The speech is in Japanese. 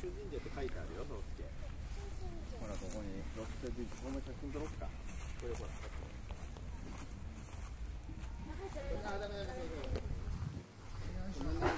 神社って書いてあるよ、ロッケ。ほら、ここにロッケ神社、この写真撮ろっか。これほら。あ、ダメダメダメ。